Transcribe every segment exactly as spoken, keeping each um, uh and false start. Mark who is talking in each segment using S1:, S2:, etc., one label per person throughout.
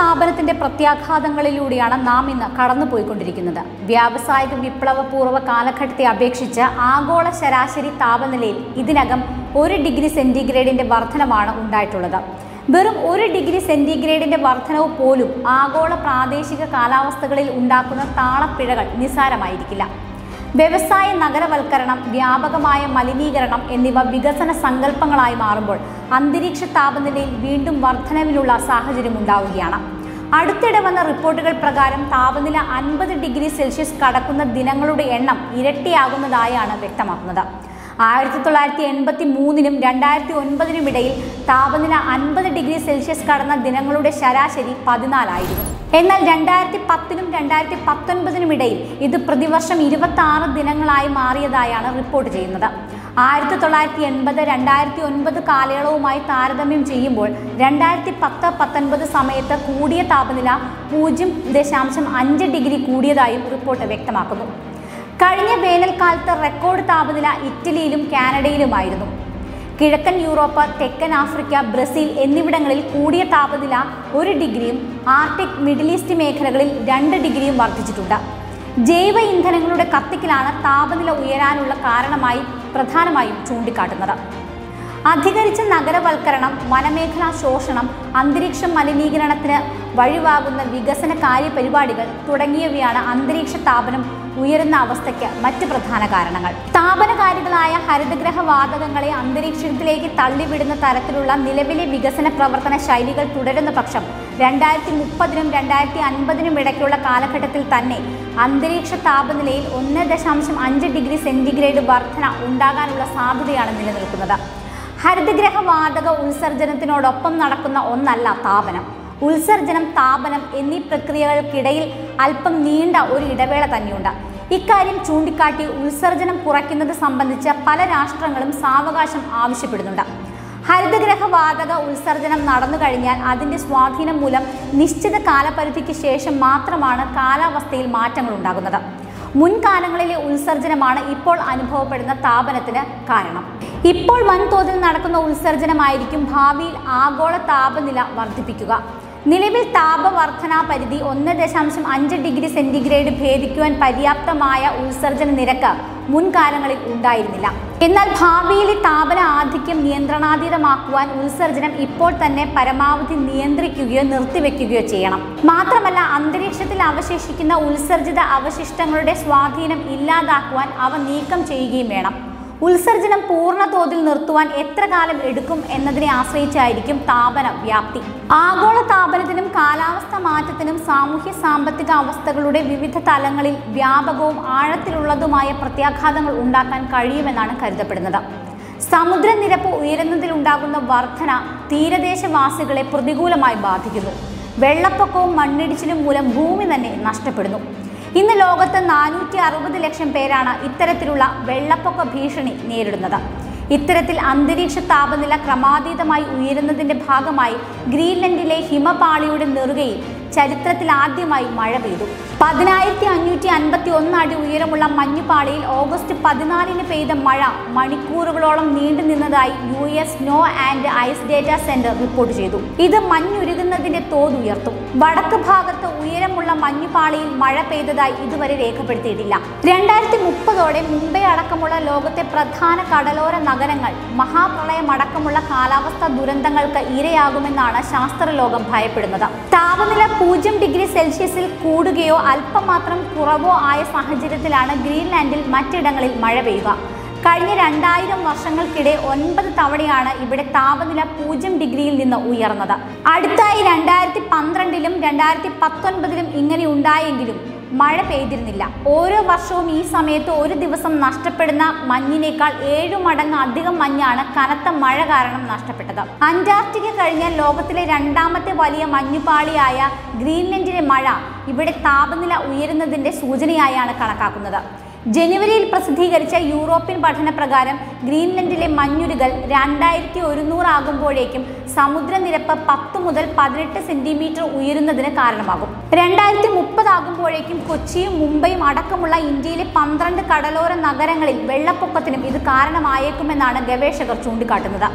S1: താപനത്തിന്റെ പ്രത്യാഘാതങ്ങളിലൂടെയാണ് നാം ഇന്ന് കടന്നുപോയിക്കൊണ്ടിരിക്കുന്നത്. വ്യാവസായിക വിപ്ലവപൂർവ്വ കാലഘട്ടത്തെ അപേക്ഷിച്ച് ആഗോള ശരാശരി താപനിലയിൽ ഇതിനകം ഒരു ഡിഗ്രി സെന്റിഗ്രേഡിന്റെ വർധനമാണ് ഉണ്ടായിട്ടുള്ളത്. വെറും ഒരു ഡിഗ്രി സെന്റിഗ്രേഡിന്റെ വർധനവ് പോലും ആഗോള പ്രാദേശിക കാലാവസ്ഥകളിൽ ഉണ്ടാക്കുന്ന താളപ്പിഴകൾ നിസ്സാരമായിരിക്കില്ല. വ്യവസായ നഗരവൽക്കരണം, വ്യാപകമായ മലിനീകരണം എന്നിവ വികസന സങ്കല്പങ്ങളായി മാറുമ്പോൾ അന്തരീക്ഷ താപനിലയിൽ വീണ്ടും വർധനവിനുള്ള സാഹചര്യം ഉണ്ടാവുകയാണ്. അടുത്തിടെ വന്ന റിപ്പോർട്ടുകൾ പ്രകാരം താപനില അൻപത് ഡിഗ്രി സെൽഷ്യസ് കടക്കുന്ന ദിനങ്ങളുടെ എണ്ണം ഇരട്ടിയാകുന്നതായാണ് വ്യക്തമാക്കുന്നത്. ആയിരത്തി തൊള്ളായിരത്തി എൺപത്തി മൂന്നിനും രണ്ടായിരത്തി ഒൻപതിനും ഇടയിൽ താപനില അൻപത് ഡിഗ്രി സെൽഷ്യസ് കടന്ന ദിനങ്ങളുടെ ശരാശരി പതിനാലായിരുന്നു. എന്നാൽ രണ്ടായിരത്തി പത്തിനും രണ്ടായിരത്തി പത്തൊൻപതിനും ഇടയിൽ ഇത് പ്രതിവർഷം ഇരുപത്തി ആറ് ദിനങ്ങളായി മാറിയതായാണ് റിപ്പോർട്ട് ചെയ്യുന്നത്. ആയിരത്തി തൊള്ളായിരത്തി എൺപത് രണ്ടായിരത്തി ഒൻപത് കാലയളവുമായി താരതമ്യം ചെയ്യുമ്പോൾ രണ്ടായിരത്തി പത്ത് പത്തൊൻപത് സമയത്ത് കൂടിയ താപനില പൂജ്യം ദശാംശം അഞ്ച് ഡിഗ്രി കൂടിയതായും റിപ്പോർട്ട് വ്യക്തമാക്കുന്നു. കഴിഞ്ഞ വേനൽക്കാലത്ത് റെക്കോർഡ് താപനില ഇറ്റലിയിലും കാനഡയിലുമായിരുന്നു. കിഴക്കൻ യൂറോപ്പ്, തെക്കൻ ആഫ്രിക്ക, ബ്രസീൽ എന്നിവിടങ്ങളിൽ കൂടിയ താപനില ഒരു ഡിഗ്രിയും ആർട്ടിക്, മിഡിൽ ഈസ്റ്റ് മേഖലകളിൽ രണ്ട് ഡിഗ്രിയും വർദ്ധിച്ചിട്ടുണ്ട്. ജൈവ ഇന്ധനങ്ങളുടെ കത്തിക്കലാണ് താപനില ഉയരാനുള്ള കാരണമായി പ്രധാനമായും ചൂണ്ടിക്കാട്ടുന്നത്. അധികരിച്ച നഗരവൽക്കരണം, വനമേഖലാ ശോഷണം, അന്തരീക്ഷ മലിനീകരണത്തിന് വഴിവാകുന്ന വികസന കാര്യപരിപാടികൾ തുടങ്ങിയവയാണ് അന്തരീക്ഷ താപനം ഉയരുന്ന അവസ്ഥയ്ക്ക് മറ്റ് പ്രധാന കാരണങ്ങൾ. താപനകാരികളായ ഹരിതഗ്രഹ വാതകങ്ങളെ അന്തരീക്ഷത്തിലേക്ക് തള്ളിവിടുന്ന തരത്തിലുള്ള നിലവിലെ വികസന പ്രവർത്തന ശൈലികൾ തുടരുന്ന പക്ഷം രണ്ടായിരത്തി മുപ്പതിനും രണ്ടായിരത്തി അൻപതിനും ഇടയ്ക്കുള്ള കാലഘട്ടത്തിൽ തന്നെ അന്തരീക്ഷ താപനിലയിൽ ഒന്ന് ദശാംശം അഞ്ച് ഡിഗ്രി സെന്റിഗ്രേഡ് വർധന ഉണ്ടാകാനുള്ള സാധ്യതയാണ് നിലനിൽക്കുന്നത്. ഹരിതഗ്രഹ വാതക ഉത്സർജനത്തിനോടൊപ്പം നടക്കുന്ന ഒന്നല്ല താപനം. ഉത്സർജനം, താപനം എന്നീ പ്രക്രിയകൾക്കിടയിൽ അല്പം നീണ്ട ഒരു ഇടവേള തന്നെയുണ്ട്. ഇക്കാര്യം ചൂണ്ടിക്കാട്ടി ഉത്സർജനം കുറയ്ക്കുന്നത് സംബന്ധിച്ച് പല രാഷ്ട്രങ്ങളും സാവകാശം ആവശ്യപ്പെടുന്നുണ്ട്. ഹരിതഗ്രഹ വാതക ഉത്സർജനം നടന്നു കഴിഞ്ഞാൽ അതിൻ്റെ സ്വാധീനം മൂലം നിശ്ചിത കാലപരിധിക്ക് ശേഷം മാത്രമാണ് കാലാവസ്ഥയിൽ മാറ്റങ്ങൾ ഉണ്ടാകുന്നത്. മുൻകാലങ്ങളിലെ ഉത്സർജനമാണ് ഇപ്പോൾ അനുഭവപ്പെടുന്ന താപനത്തിന് കാരണം. ഇപ്പോൾ വൻതോതിൽ നടക്കുന്ന ഉത്സർജനമായിരിക്കും ഭാവിയിൽ ആഗോള താപനില വർദ്ധിപ്പിക്കുക. നിലവിൽ താപവർധനാ പരിധി ഒന്ന് ദശാംശം അഞ്ച് ഡിഗ്രി സെന്റിഗ്രേഡ് ഭേദിക്കുവാൻ പര്യാപ്തമായ ഉത്സർജന നിരക്ക് മുൻകാലങ്ങളിൽ ഉണ്ടായിരുന്നില്ല. എന്നാൽ ഭാവിയിലെ താപന ആധിക്യം നിയന്ത്രണാതീതമാക്കുവാൻ ഉത്സർജനം ഇപ്പോൾ തന്നെ പരമാവധി നിയന്ത്രിക്കുകയോ നിർത്തിവെക്കുകയോ ചെയ്യണം. മാത്രമല്ല, അന്തരീക്ഷത്തിൽ അവശേഷിക്കുന്ന ഉത്സർജിത അവശിഷ്ടങ്ങളുടെ സ്വാധീനം ഇല്ലാതാക്കുവാൻ അവ നീക്കം ചെയ്യുകയും വേണം. ഉത്സർജനം പൂർണ്ണ തോതിൽ നിർത്തുവാൻ എത്ര കാലം എടുക്കും എന്നതിനെ ആശ്രയിച്ചായിരിക്കും താപന വ്യാപ്തി. ആഗോള താപനത്തിനും കാലാവസ്ഥ മാറ്റത്തിനും സാമൂഹ്യ സാമ്പത്തിക അവസ്ഥകളുടെ വിവിധ തലങ്ങളിൽ വ്യാപകവും ആഴത്തിലുള്ളതുമായ പ്രത്യാഘാതങ്ങൾ ഉണ്ടാക്കാൻ കഴിയുമെന്നാണ് കരുതപ്പെടുന്നത്. സമുദ്രനിരപ്പ് ഉയരുന്നതിലുണ്ടാകുന്ന വർധന തീരദേശവാസികളെ പ്രതികൂലമായി ബാധിക്കുന്നു. വെള്ളപ്പൊക്കവും മണ്ണിടിച്ചിലും മൂലം ഭൂമി തന്നെ നഷ്ടപ്പെടുന്നു. ഇന്ന് ലോകത്ത് നാനൂറ്റി അറുപത് ലക്ഷം പേരാണ് ഇത്തരത്തിലുള്ള വെള്ളപ്പൊക്ക ഭീഷണി നേരിടുന്നത്. ഇത്തരത്തിൽ അന്തരീക്ഷ താപനില ക്രമാതീതമായി ഉയരുന്നതിന്റെ ഭാഗമായി ഗ്രീൻലൻഡിലെ ഹിമപാളിയുടെ നെറുകയിൽ ചരിത്രത്തിൽ ആദ്യമായി മഴ പെയ്തു. പതിനായിരത്തി അഞ്ഞൂറ്റി അൻപത്തി ഒന്ന് അടി ഉയരമുള്ള മഞ്ഞുപാളിയിൽ ഓഗസ്റ്റ് പതിനാലിന് പെയ്ത മഴ മണിക്കൂറുകളോളം നീണ്ടു നിന്നതായി U S snow and ice data center report ചെയ്തു. ഇത് മഞ്ഞുരുകുന്നതിന്റെ തോത് ഉയർത്തും. വടക്ക് ഭാഗത്ത് ഉയരമുള്ള മഞ്ഞുപാളിയിൽ മഴ പെയ്തതായി ഇതുവരെ രേഖപ്പെടുത്തിയിട്ടില്ല. രണ്ടായിരത്തി മുപ്പതോടെ മുംബൈ അടക്കമുള്ള ലോകത്തെ പ്രധാന കടലോര നഗരങ്ങൾ മഹാപ്രളയമടക്കമുള്ള കാലാവസ്ഥാ ദുരന്തങ്ങൾക്ക് ഇരയാകുമെന്നാണ് ശാസ്ത്രലോകം ഭയപ്പെടുന്നത്. താപനില പൂജ്യം ഡിഗ്രി സെൽഷ്യസിൽ കൂടുകയോ അല്പം മാത്രം കുറവോ ആയ സാഹചര്യത്തിലാണ് ഗ്രീൻലാൻഡിൽ മറ്റിടങ്ങളിൽ മഴ പെയ്യുക. കഴിഞ്ഞ രണ്ടായിരം വർഷങ്ങൾക്കിടെ ഒൻപത് തവണയാണ് ഇവിടെ താപനില പൂജ്യം ഡിഗ്രിയിൽ നിന്ന് ഉയർന്നത്. അടുത്തായി രണ്ടായിരത്തി പന്ത്രണ്ടിലും രണ്ടായിരത്തി പത്തൊൻപതിലും ഇങ്ങനെ ഉണ്ടായെങ്കിലും മഴ പെയ്തിരുന്നില്ല. ഓരോ വർഷവും ഈ സമയത്ത് ഒരു ദിവസം നഷ്ടപ്പെടുന്ന മഞ്ഞിനേക്കാൾ ഏഴു മടങ്ങ് അധികം മഞ്ഞാണ് കനത്ത മഴ കാരണം നഷ്ടപ്പെട്ടത്. അന്റാർട്ടിക്ക കഴിഞ്ഞാൽ ലോകത്തിലെ രണ്ടാമത്തെ വലിയ മഞ്ഞുപാളിയായ ഗ്രീൻലൻഡിലെ മഴ ഇവിടെ താപനില ഉയരുന്നതിന്റെ സൂചനയായാണ് കണക്കാക്കുന്നത്. ജനുവരിയിൽ പ്രസിദ്ധീകരിച്ച യൂറോപ്യൻ പഠനപ്രകാരം ഗ്രീൻലൻഡിലെ മഞ്ഞുരുകൽ രണ്ടായിരത്തി ഒരുന്നൂറ് ആകുമ്പോഴേക്കും സമുദ്രനിരപ്പ് പത്ത് മുതൽ പതിനെട്ട് സെന്റിമീറ്റർ ഉയരുന്നതിന് കാരണമാകും. രണ്ടായിരത്തി മുപ്പതാകുമ്പോഴേക്കും കൊച്ചിയും മുംബൈയും അടക്കമുള്ള ഇന്ത്യയിലെ പന്ത്രണ്ട് കടലോര നഗരങ്ങളിൽ വെള്ളപ്പൊക്കത്തിനും ഇത് കാരണമായേക്കുമെന്നാണ് ഗവേഷകർ ചൂണ്ടിക്കാട്ടുന്നത്.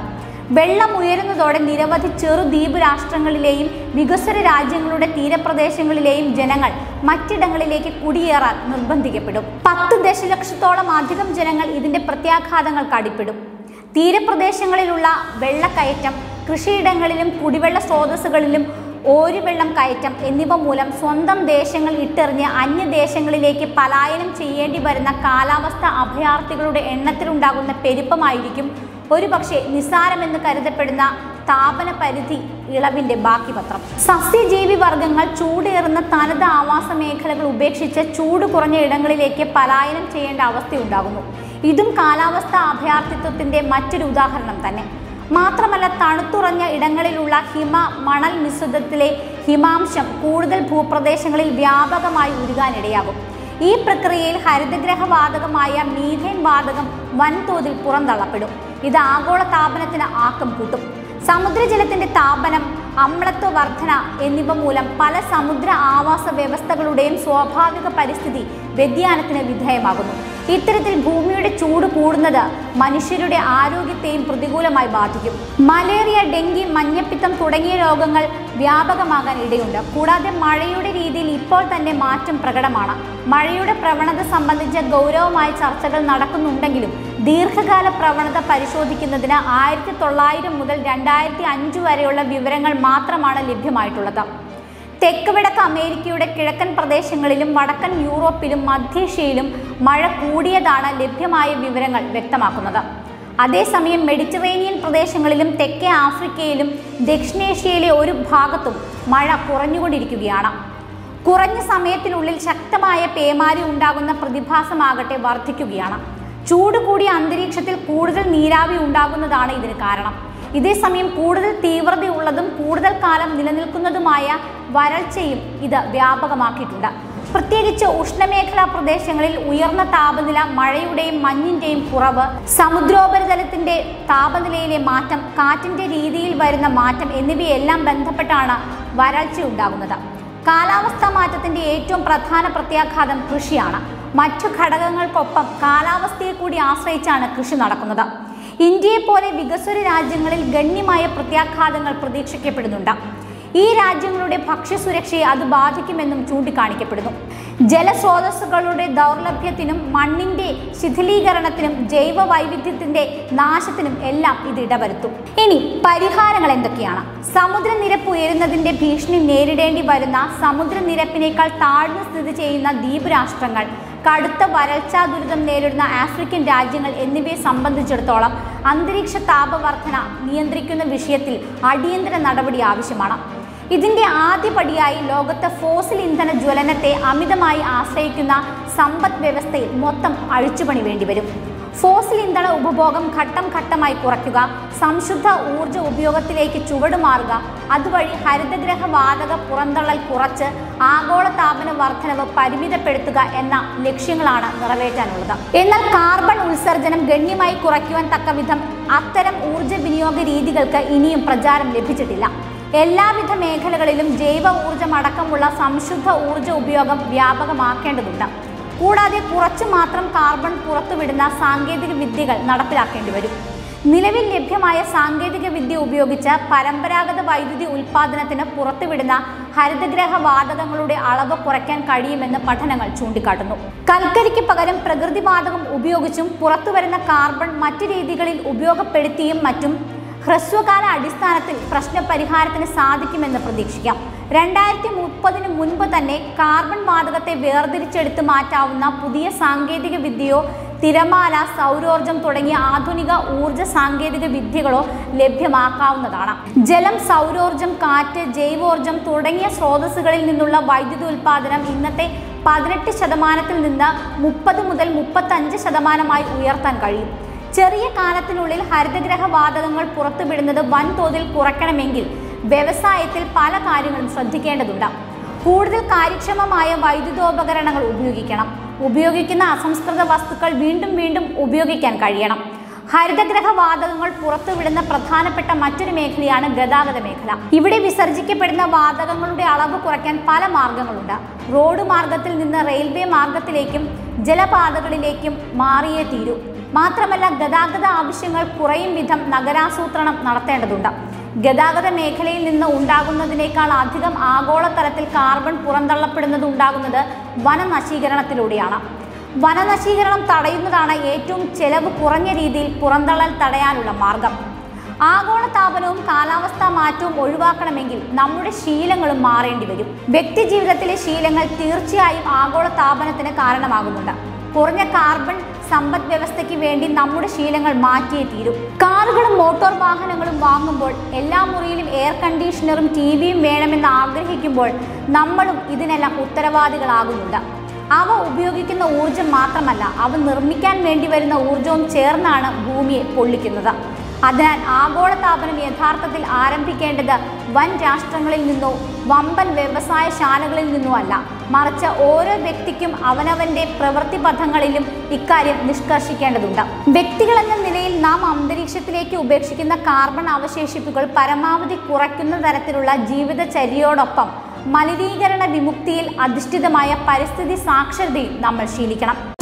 S1: വെള്ളം ഉയരുന്നതോടെ നിരവധി ചെറു ദ്വീപ് രാഷ്ട്രങ്ങളിലെയും വികസ്വര രാജ്യങ്ങളുടെ തീരപ്രദേശങ്ങളിലെയും ജനങ്ങൾ മറ്റിടങ്ങളിലേക്ക് കുടിയേറാൻ നിർബന്ധിക്കപ്പെടും. പത്ത് ദശലക്ഷത്തോളം അധികം ജനങ്ങൾ ഇതിന്റെ പ്രത്യാഘാതങ്ങൾക്ക് അടിപ്പെടും. തീരപ്രദേശങ്ങളിലുള്ള വെള്ളക്കയറ്റം, കൃഷിയിടങ്ങളിലും കുടിവെള്ള സ്രോതസ്സുകളിലും ഓരുവെള്ളം കയറ്റം എന്നിവ മൂലം സ്വന്തം ദേശങ്ങൾ ഇട്ടെറിഞ്ഞ് അന്യദേശങ്ങളിലേക്ക് പലായനം ചെയ്യേണ്ടി വരുന്ന കാലാവസ്ഥ അഭയാർത്ഥികളുടെ എണ്ണത്തിലുണ്ടാകുന്ന പെരുപ്പമായിരിക്കും ഒരുപക്ഷെ നിസ്സാരമെന്ന് കരുതപ്പെടുന്ന താപന പരിധി ഇളവിന്റെ ബാക്കി പത്രം. സസ്യജീവി വർഗങ്ങൾ ചൂടേറുന്ന തനത് ആവാസ മേഖലകൾ ഉപേക്ഷിച്ച് ചൂട് കുറഞ്ഞ ഇടങ്ങളിലേക്ക് പലായനം ചെയ്യേണ്ട അവസ്ഥയുണ്ടാകുന്നു. ഇതും കാലാവസ്ഥ അഭയാർത്ഥിത്വത്തിന്റെ മറ്റൊരു ഉദാഹരണം തന്നെ. മാത്രമല്ല, തണുത്തുറഞ്ഞ ഇടങ്ങളിലുള്ള ഹിമ മണൽ മിശ്രിതത്തിലെ ഹിമാംശം കൂടുതൽ ഭൂപ്രദേശങ്ങളിൽ വ്യാപകമായി ഉരുകാനിടയാകും. ഈ പ്രക്രിയയിൽ ഹരിതഗ്രഹ വാതകമായ മീഥേൻ വാതകം വൻതോതിൽ പുറന്തള്ളപ്പെടും. ഇത് ആഗോള താപനത്തിന് ആക്കം കൂട്ടും. സമുദ്രജലത്തിന്റെ താപനം, അമ്ലത്വ വർധന എന്നിവ മൂലം പല സമുദ്ര ആവാസ വ്യവസ്ഥകളുടെയും സ്വാഭാവിക പരിസ്ഥിതി വ്യതിയാനത്തിന് വിധേയമാകുന്നു. ഇത്തരത്തിൽ ഭൂമിയുടെ ചൂട് കൂടുന്നത് മനുഷ്യരുടെ ആരോഗ്യത്തെയും പ്രതികൂലമായി ബാധിക്കും. മലേറിയ, ഡെങ്കി, മഞ്ഞപ്പിത്തം തുടങ്ങിയ രോഗങ്ങൾ വ്യാപകമാകാൻ ഇടയുണ്ട്. കൂടാതെ മഴയുടെ രീതിയിൽ ഇപ്പോൾ തന്നെ മാറ്റം പ്രകടമാണ്. മഴയുടെ പ്രവണത സംബന്ധിച്ച ഗൗരവമായ ചർച്ചകൾ നടക്കുന്നുണ്ടെങ്കിലും ദീർഘകാല പ്രവണത പരിശോധിക്കുന്നതിന് ആയിരത്തി തൊള്ളായിരം മുതൽ രണ്ടായിരത്തി അഞ്ച് വരെയുള്ള വിവരങ്ങൾ മാത്രമാണ് ലഭ്യമായിട്ടുള്ളത്. തെക്ക് വടക്ക് അമേരിക്കയുടെ കിഴക്കൻ പ്രദേശങ്ങളിലും വടക്കൻ യൂറോപ്പിലും മധ്യേഷ്യയിലും മഴ കൂടിയതാണ് ലഭ്യമായ വിവരങ്ങൾ വ്യക്തമാക്കുന്നത്. അതേസമയം മെഡിറ്ററേനിയൻ പ്രദേശങ്ങളിലും തെക്കേ ആഫ്രിക്കയിലും ദക്ഷിണേഷ്യയിലെ ഒരു ഭാഗത്തും മഴ കുറഞ്ഞുകൊണ്ടിരിക്കുകയാണ്. കുറഞ്ഞ സമയത്തിനുള്ളിൽ ശക്തമായ പേമാരി ഉണ്ടാകുന്ന പ്രതിഭാസമാകട്ടെ വർദ്ധിക്കുകയാണ്. ചൂട് കൂടിയ അന്തരീക്ഷത്തിൽ കൂടുതൽ നീരാവി ഉണ്ടാകുന്നതാണ് ഇതിന് കാരണം. ഇതേസമയം കൂടുതൽ തീവ്രതയുള്ളതും കൂടുതൽ കാലം നിലനിൽക്കുന്നതുമായ വരൾച്ചയും ഇത് വ്യാപകമാക്കിയിട്ടുണ്ട്. പ്രത്യേകിച്ച് ഉഷ്ണമേഖലാ പ്രദേശങ്ങളിൽ ഉയർന്ന താപനില, മഴയുടെയും മഞ്ഞിന്റെയും കുറവ്, സമുദ്രോപരിതലത്തിന്റെ താപനിലയിലെ മാറ്റം, കാറ്റിന്റെ രീതിയിൽ വരുന്ന മാറ്റം എന്നിവയെല്ലാം ബന്ധപ്പെട്ടാണ് വരൾച്ച ഉണ്ടാകുന്നത്. കാലാവസ്ഥാ മാറ്റത്തിന്റെ ഏറ്റവും പ്രധാന പ്രത്യാഘാതം കൃഷിയാണ്. മറ്റു ഘടകങ്ങൾക്കൊപ്പം കാലാവസ്ഥയെ കൂടി ആശ്രയിച്ചാണ് കൃഷി നടക്കുന്നത്. ഇന്ത്യയെ പോലെ വികസ്വര രാജ്യങ്ങളിൽ ഗണ്യമായ പ്രത്യാഘാതങ്ങൾ പ്രതീക്ഷിക്കപ്പെടുന്നുണ്ട്. ഈ രാജ്യങ്ങളുടെ ഭക്ഷ്യസുരക്ഷയെ അത് ബാധിക്കുമെന്നും ചൂണ്ടിക്കാണിക്കപ്പെടുന്നു. ജലസ്രോതസ്സുകളുടെ ദൗർലഭ്യത്തിനും മണ്ണിന്റെ ശിഥിലീകരണത്തിനും ജൈവ വൈവിധ്യത്തിന്റെ നാശത്തിനും എല്ലാം ഇത് ഇടവരുത്തും. ഇനി പരിഹാരങ്ങൾ എന്തൊക്കെയാണ്? സമുദ്രനിരപ്പ് ഉയരുന്നതിന്റെ ഭീഷണി നേരിടേണ്ടി വരുന്ന സമുദ്രനിരപ്പിനേക്കാൾ താഴ്ന്നു സ്ഥിതി ചെയ്യുന്ന ദ്വീപ് രാഷ്ട്രങ്ങൾ, കടുത്ത വരൾച്ചാ ദുരിതം നേരിടുന്ന ആഫ്രിക്കൻ രാജ്യങ്ങൾ എന്നിവയെ സംബന്ധിച്ചിടത്തോളം അന്തരീക്ഷ താപവർധന നിയന്ത്രിക്കുന്ന വിഷയത്തിൽ അടിയന്തര നടപടി ആവശ്യമാണ്. ഇതിന്റെ ആദ്യപടിയായി ലോകത്തെ ഫോസിൽ ഇന്ധന ജ്വലനത്തെ അമിതമായി ആശ്രയിക്കുന്ന സമ്പദ് വ്യവസ്ഥയിൽ മൊത്തം അഴിച്ചുപണി വേണ്ടിവരും. ഫോസിൽ ഇന്ധന ഉപഭോഗം ഘട്ടം ഘട്ടമായി കുറയ്ക്കുക, സംശുദ്ധ ഊർജ്ജ ഉപയോഗത്തിലേക്ക് ചുവടുമാറുക, അതുവഴി ഹരിതഗ്രഹ വാതക പുറന്തള്ളൽ കുറച്ച് ആഗോള താപന വർധനവ് പരിമിതപ്പെടുത്തുക എന്ന ലക്ഷ്യങ്ങളാണ് നിറവേറ്റാനുള്ളത്. എന്നാൽ കാർബൺ ഉത്സർജനം ഗണ്യമായി കുറയ്ക്കുവാൻ തക്കവിധം അത്തരം ഊർജ്ജ വിനിയോഗ രീതികൾക്ക് ഇനിയും പ്രചാരം ലഭിച്ചിട്ടില്ല. എല്ലാവിധ മേഖലകളിലും ജൈവ ഊർജ്ജമടക്കമുള്ള സംശുദ്ധ ഊർജ്ജ ഉപയോഗം വ്യാപകമാക്കേണ്ടതുണ്ട്. കൂടാതെ കുറച്ചു മാത്രം കാർബൺ പുറത്തുവിടുന്ന സാങ്കേതിക വിദ്യകൾ നടപ്പിലാക്കേണ്ടി വരും. നിലവിൽ ലഭ്യമായ സാങ്കേതിക വിദ്യ ഉപയോഗിച്ച് പരമ്പരാഗത വൈദ്യുതി ഉൽപ്പാദനത്തിന് പുറത്തുവിടുന്ന ഹരിതഗ്രഹ വാതകങ്ങളുടെ അളവ് കുറയ്ക്കാൻ കഴിയുമെന്ന് പഠനങ്ങൾ ചൂണ്ടിക്കാട്ടുന്നു. കൽക്കരിക്ക് പകരം പ്രകൃതിവാതകം ഉപയോഗിച്ചും പുറത്തുവരുന്ന കാർബൺ മറ്റു രീതികളിൽ ഉപയോഗപ്പെടുത്തിയും മറ്റും ഹ്രസ്വകാല അടിസ്ഥാനത്തിൽ പ്രശ്നപരിഹാരത്തിന് സാധിക്കുമെന്ന് പ്രതീക്ഷിക്കാം. രണ്ടായിരത്തി മുപ്പതിന് മുൻപ് തന്നെ കാർബൺ വാതകത്തെ വേർതിരിച്ചെടുത്ത് മാറ്റാവുന്ന പുതിയ സാങ്കേതിക വിദ്യയോ തിരമാല, സൗരോർജം തുടങ്ങിയ ആധുനിക ഊർജ സാങ്കേതിക വിദ്യകളോ ലഭ്യമാക്കാവുന്നതാണ്. ജലം, സൗരോർജം, കാറ്റ്, ജൈവോർജം തുടങ്ങിയ സ്രോതസ്സുകളിൽ നിന്നുള്ള വൈദ്യുതി ഉൽപ്പാദനം ഇന്നത്തെ പതിനെട്ട് ശതമാനത്തിൽ നിന്ന് മുപ്പത് മുതൽ മുപ്പത്തഞ്ച് ശതമാനമായി ഉയർത്താൻ കഴിയും. ചെറിയ കാലത്തിനുള്ളിൽ ഹരിതഗ്രഹ വാതകങ്ങൾ പുറത്തുവിടുന്നത് വൻതോതിൽ കുറയ്ക്കണമെങ്കിൽ വ്യവസായത്തിൽ പല കാര്യങ്ങളും ശ്രദ്ധിക്കേണ്ടതുണ്ട്. കൂടുതൽ കാര്യക്ഷമമായ വൈദ്യുതോപകരണങ്ങൾ ഉപയോഗിക്കണം. ഉപയോഗിക്കുന്ന അസംസ്കൃത വസ്തുക്കൾ വീണ്ടും വീണ്ടും ഉപയോഗിക്കാൻ കഴിയണം. ഹരിതഗ്രഹ വാതകങ്ങൾ പുറത്തുവിടുന്ന പ്രധാനപ്പെട്ട മറ്റൊരു മേഖലയാണ് ഗതാഗത മേഖല. ഇവിടെ വിസർജിക്കപ്പെടുന്ന വാതകങ്ങളുടെ അളവ് കുറയ്ക്കാൻ പല മാർഗങ്ങളുണ്ട്. റോഡ് മാർഗത്തിൽ നിന്ന് റെയിൽവേ മാർഗത്തിലേക്കും ജലപാതകളിലേക്കും മാറിയേ തീരൂ. മാത്രമല്ല ഗതാഗത ആവശ്യങ്ങൾ കുറയും വിധം നഗരാസൂത്രണം നടത്തേണ്ടതുണ്ട്. ഗതാഗത മേഖലയിൽ നിന്ന് ഉണ്ടാകുന്നതിനേക്കാൾ അധികം ആഗോളതലത്തിൽ കാർബൺ പുറന്തള്ളപ്പെടുന്നത് ഉണ്ടാകുന്നത് വനനശീകരണത്തിലൂടെയാണ്. വനനശീകരണം തടയുന്നതാണ് ഏറ്റവും ചെലവ് കുറഞ്ഞ രീതിയിൽ പുറന്തള്ളൽ തടയാനുള്ള മാർഗം. ആഗോളതാപനവും കാലാവസ്ഥാ മാറ്റവും ഒഴിവാക്കണമെങ്കിൽ നമ്മുടെ ശീലങ്ങളും മാറേണ്ടി വരും. വ്യക്തി ജീവിതത്തിലെ ശീലങ്ങൾ തീർച്ചയായും ആഗോളതാപനത്തിന് കാരണമാകുന്നുണ്ട്. കുറഞ്ഞ കാർബൺ സമ്പദ് വ്യവസ്ഥയ്ക്ക് വേണ്ടി നമ്മുടെ ശീലങ്ങൾ മാറ്റിയേ തീരും. കാറുകളും മോട്ടോർ വാഹനങ്ങളും വാങ്ങുമ്പോൾ എല്ലാ മുറിയിലും എയർ കണ്ടീഷണറും ടി വിയും വേണമെന്ന് ആഗ്രഹിക്കുമ്പോൾ നമ്മളും ഇതിനെല്ലാം ഉത്തരവാദികളാകുന്നുണ്ട്. അവ ഉപയോഗിക്കുന്ന ഊർജം മാത്രമല്ല, അവ നിർമ്മിക്കാൻ വേണ്ടി വരുന്ന ഊർജവും ചേർന്നാണ് ഭൂമിയെ പൊള്ളിക്കുന്നത്. അതിനാൽ ആഗോളതാപനം യഥാർത്ഥത്തിൽ ആരംഭിക്കേണ്ടത് വൻ രാഷ്ട്രങ്ങളിൽ നിന്നോ വമ്പൻ വ്യവസായശാലകളിൽ നിന്നോ അല്ല, മറിച്ച് ഓരോ വ്യക്തിക്കും അവനവന്റെ പ്രവൃത്തി പഥങ്ങളിലും ഇക്കാര്യം നിഷ്കർഷിക്കേണ്ടതുണ്ട്. വ്യക്തികളെന്ന നിലയിൽ നാം അന്തരീക്ഷത്തിലേക്ക് ഉപേക്ഷിക്കുന്ന കാർബൺ അവശേഷിപ്പുകൾ പരമാവധി കുറയ്ക്കുന്ന തരത്തിലുള്ള ജീവിതചര്യയോടൊപ്പം മലിനീകരണ വിമുക്തിയിൽ അധിഷ്ഠിതമായ പരിസ്ഥിതി സാക്ഷരതയും നമ്മൾ ശീലിക്കണം.